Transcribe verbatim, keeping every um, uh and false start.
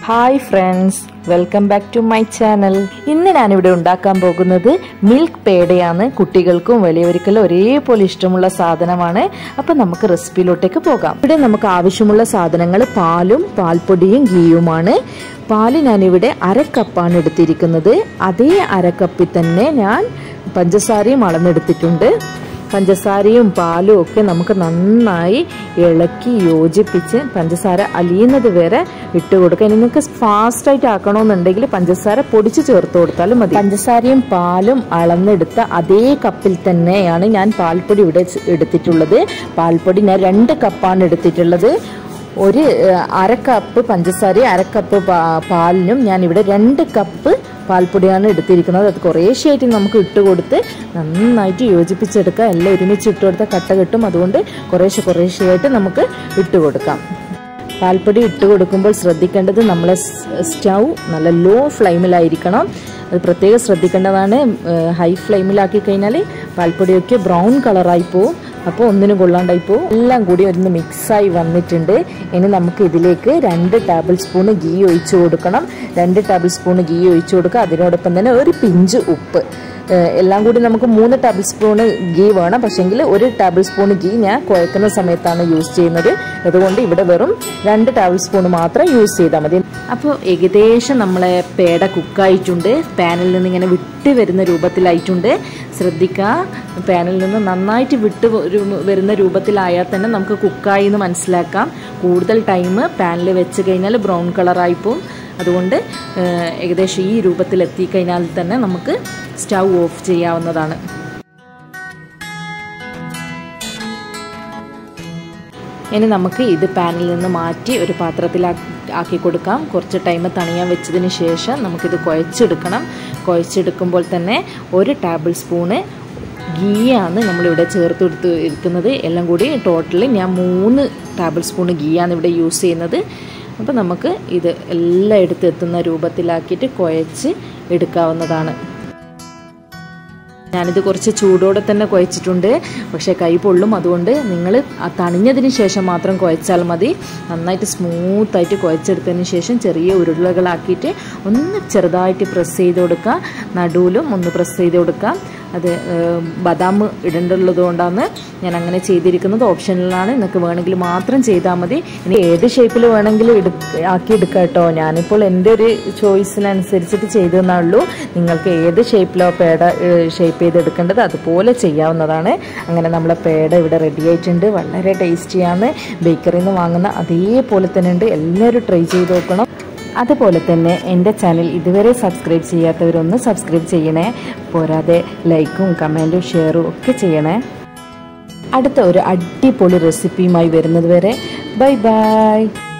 Hi friends, welcome back to my channel. ഇന്ന് ഞാൻ ഇവിടെ ഉണ്ടാക്കാൻ പോകുന്നത് മിൽക്ക് പേടയാണ്. കുട്ടികൾക്കും വലിയവർക്കും ഒരേപോലെ ഇഷ്ടമുള്ള സാധനമാണ്. അപ്പോൾ നമുക്ക് റെസിപ്പിയിലോട്ടേക്ക് പോകാം. ഇവിടെ നമുക്ക് ആവശ്യമുള്ള സാധനങ്ങൾ പാലും പാൽപ്പൊടിയും ഗീയുമാണ്. പാല് ഞാൻ ഇവിടെ അര കപ്പാണ് എടുത്തിരിക്കുന്നത്. അതേ അര കപ്പിൽ തന്നെ ഞാൻ പഞ്ചസാരയും അളന്നെടുത്തിട്ടുണ്ട്. പഞ്ചസാരയും പാലും ഒക്കെ നമുക്ക് നന്നായി ഇളക്കി യോജിപ്പിച്ച് പഞ്ചസാര അലിയുന്നത് വരെ ഇട്ട് കൊടുക്കുക. ഇനി നിങ്ങൾക്ക് ഫാസ്റ്റായിട്ട് ആക്കണമെന്നുണ്ടെങ്കിൽ പഞ്ചസാര പൊടിച്ച് ചേർത്ത് കൊടുത്താലും മതി. പഞ്ചസാരയും പാലും അളന്നെടുത്ത അതേ കപ്പിൽ തന്നെയാണ് ഞാൻ പാൽപ്പൊടി ഇവിടെ എടുത്തിട്ടുള്ളത്. പാൽപ്പൊടി ഞാൻ രണ്ട് കപ്പാണ് എടുത്തിട്ടുള്ളത്. ഒരു അര കപ്പ് പഞ്ചസാരയും അര കപ്പ് പാലിനും ഞാൻ ഇവിടെ രണ്ട് കപ്പ് പാൽപ്പൊടിയാണ് എടുത്തിരിക്കുന്നത്. അത് കുറേശ്ശെയായിട്ട് നമുക്ക് ഇട്ട് കൊടുത്ത് നന്നായിട്ട് യോജിപ്പിച്ചെടുക്കുക. എല്ലാം ഒരുമിച്ച് ഇട്ട് കൊടുത്താൽ കട്ട കിട്ടും. അതുകൊണ്ട് കുറേശ്ശെ കുറേശ്ശെയായിട്ട് നമുക്ക് ഇട്ട് കൊടുക്കാം. പാൽപ്പൊടി ഇട്ട് കൊടുക്കുമ്പോൾ ശ്രദ്ധിക്കേണ്ടത് നമ്മളെ സ്റ്റൗ നല്ല ലോ ഫ്ലെയിമിലായിരിക്കണം. അത് പ്രത്യേകം ശ്രദ്ധിക്കേണ്ടതാണ്. ഹൈ ഫ്ലെയിമിലാക്കി കഴിഞ്ഞാൽ പാൽപ്പൊടിയൊക്കെ ബ്രൗൺ കളറായി പോവും. അപ്പോൾ ഒന്നിനും കൊള്ളാണ്ടായി പോവും. എല്ലാം കൂടി ഒന്ന് മിക്സായി വന്നിട്ടുണ്ട്. ഇനി നമുക്ക് ഇതിലേക്ക് രണ്ട് ടേബിൾ സ്പൂൺ ഗീ ഒഴിച്ചു കൊടുക്കണം. രണ്ട് ടേബിൾ സ്പൂൺ ഗീ ഒഴിച്ചു കൊടുക്കുക. അതിനോടൊപ്പം തന്നെ ഒരു പിഞ്ച് ഉപ്പ്. എല്ലാം കൂടി നമുക്ക് മൂന്ന് ടേബിൾ സ്പൂണ് ഗീ വേണം. പക്ഷെങ്കിൽ ഒരു ടേബിൾ സ്പൂൺ ഗീ ഞാൻ കുഴക്കുന്ന സമയത്താണ് യൂസ് ചെയ്യുന്നത്. അതുകൊണ്ട് ഇവിടെ വെറും രണ്ട് ടേബിൾ സ്പൂൺ മാത്രം യൂസ് ചെയ്താൽ മതി. അപ്പോൾ ഏകദേശം നമ്മളെ പേട കുക്കായിട്ടുണ്ട്. പാനിൽ നിന്ന് ഇങ്ങനെ വിട്ട് വരുന്ന രൂപത്തിലായിട്ടുണ്ട്. ശ്രദ്ധിക്കുക, പാനിൽ നിന്ന് നന്നായിട്ട് വിട്ട് വരുന്ന രൂപത്തിലായാൽ തന്നെ നമുക്ക് കുക്കായി എന്ന് മനസ്സിലാക്കാം. കൂടുതൽ ടൈം പാനിൽ വെച്ച് കഴിഞ്ഞാൽ ബ്രൗൺ കളറായിപ്പോവും. അതുകൊണ്ട് ഏകദേശം ഈ രൂപത്തിൽ എത്തിക്കഴിഞ്ഞാൽ തന്നെ നമുക്ക് സ്റ്റൗ ഓഫ് ചെയ്യാവുന്നതാണ്. ഇനി നമുക്ക് ഇത് പാനിൽ നിന്ന് മാറ്റി ഒരു പാത്രത്തിലാക്കി ആക്കി കൊടുക്കാം. കുറച്ച് ടൈം തണിയാൻ വെച്ചതിന് ശേഷം നമുക്കിത് കുഴച്ചെടുക്കണം. കുഴച്ചെടുക്കുമ്പോൾ തന്നെ ഒരു ടേബിൾ സ്പൂണ് ഗീയാണ് നമ്മളിവിടെ ചേർത്ത് കൊടുത്ത് ഇരിക്കുന്നത്. എല്ലാം കൂടി ടോട്ടലി ഞാൻ മൂന്ന് ടേബിൾ സ്പൂണ് ഗീയാണ് ഇവിടെ യൂസ് ചെയ്യുന്നത്. അപ്പോൾ നമുക്ക് ഇത് എല്ലാം എടുത്ത് എത്തുന്ന രൂപത്തിലാക്കിയിട്ട് കുഴച്ച് എടുക്കാവുന്നതാണ്. ഞാനിത് കുറച്ച് ചൂടോടെ തന്നെ കുഴച്ചിട്ടുണ്ട്. പക്ഷേ കൈ പൊള്ളും. അതുകൊണ്ട് നിങ്ങൾ തണിഞ്ഞതിന് ശേഷം മാത്രം കുഴച്ചാൽ മതി. നന്നായിട്ട് സ്മൂത്തായിട്ട് കുഴച്ചെടുത്തതിന് ശേഷം ചെറിയ ഉരുളകളാക്കിയിട്ട് ഒന്ന് ചെറുതായിട്ട് പ്രസ് ചെയ്ത് കൊടുക്കുക. നടുവിലും ഒന്ന് പ്രസ് ചെയ്ത് കൊടുക്കുക. അത് ബദാം ഇടേണ്ടുള്ളത് കൊണ്ടാണ് ഞാൻ അങ്ങനെ ചെയ്തിരിക്കുന്നത്. ഓപ്ഷനിലാണ്. നിങ്ങൾക്ക് വേണമെങ്കിൽ മാത്രം ചെയ്താൽ മതി. ഇനി ഏത് ഷേപ്പിൽ വേണമെങ്കിൽ എടു ആക്കി എടുക്കാം കേട്ടോ. ഞാനിപ്പോൾ എൻ്റെ ഒരു ചോയ്സിനനുസരിച്ചിട്ട് ചെയ്തെന്നുള്ളൂ. നിങ്ങൾക്ക് ഏത് ഷേപ്പിലോ പേട ഷേപ്പ് ചെയ്തെടുക്കേണ്ടത് അതുപോലെ ചെയ്യാവുന്നതാണ്. അങ്ങനെ നമ്മളെ പേട ഇവിടെ റെഡി ആയിട്ടുണ്ട്. വളരെ ടേസ്റ്റിയാണ്. ബേക്കറിയിൽ നിന്ന് വാങ്ങുന്ന അതേപോലെ തന്നെ ഉണ്ട്. എല്ലാവരും ട്രൈ ചെയ്ത് നോക്കണം. അതുപോലെ തന്നെ എൻ്റെ ചാനൽ ഇതുവരെ സബ്സ്ക്രൈബ് ചെയ്യാത്തവരൊന്ന് സബ്സ്ക്രൈബ് ചെയ്യണേ. പോരാതെ ലൈക്കും കമൻറ്റും ഷെയറും ഒക്കെ ചെയ്യണേ. അടുത്ത ഒരു അടിപൊളി റെസിപ്പിയുമായി വരുന്നത് വരെ ബൈ ബൈ.